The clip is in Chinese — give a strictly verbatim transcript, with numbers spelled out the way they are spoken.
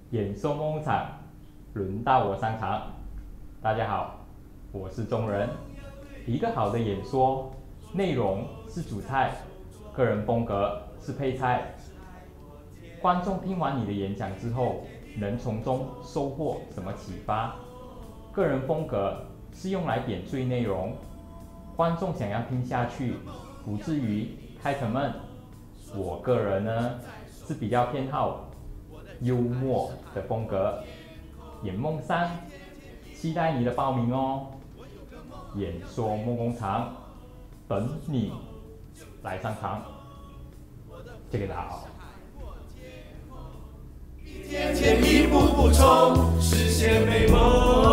演说梦场，轮到我上场。大家好，我是钟仁。一个好的演说，内容是主菜，个人风格是配菜。观众听完你的演讲之后，能从中收获什么启发？个人风格是用来点缀内容，观众想要听下去，不至于太沉闷。我个人呢是比较偏好幽默的风格，演梦三，期待你的报名哦！演说梦工厂，等你来上场，这个好。 一天天，一步步冲，实现美梦。